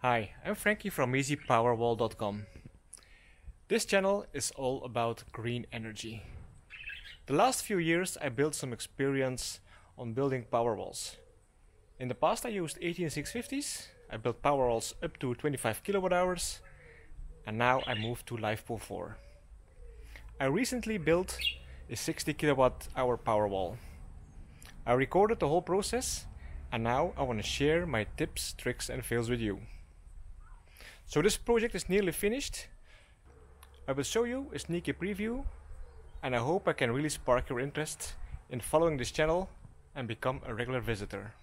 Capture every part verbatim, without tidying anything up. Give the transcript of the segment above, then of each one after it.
Hi, I'm Frankie from easy powerwall dot com. This channel is all about green energy. The last few years I built some experience on building powerwalls. In the past I used eighteen six fifties, I built powerwalls up to twenty-five kilowatt hours, and now I moved to LivePo four. I recently built a sixty kilowatt hour powerwall. I recorded the whole process, and now I want to share my tips, tricks and fails with you. So this project is nearly finished. I will show you a sneaky preview, and I hope I can really spark your interest in following this channel and become a regular visitor.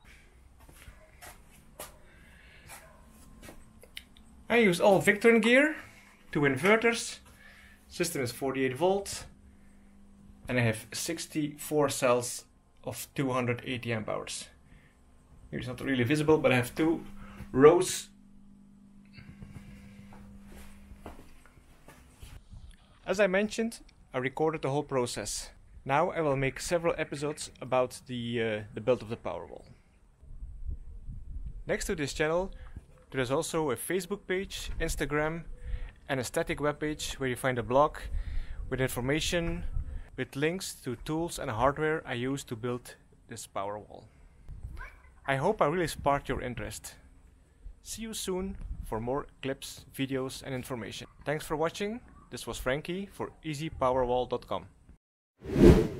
I use all Victron gear, two inverters, system is forty-eight volt, and I have sixty-four cells of two hundred eighty amp hours. It's not really visible, but I have two rows. As I mentioned, I recorded the whole process. Now I will make several episodes about the, uh, the build of the Powerwall. Next to this channel, there is also a Facebook page, Instagram, and a static web page where you find a blog with information, with links to tools and hardware I use to build this Powerwall. I hope I really sparked your interest. See you soon for more clips, videos and information. Thanks for watching. This was Frankie for easy powerwall dot com.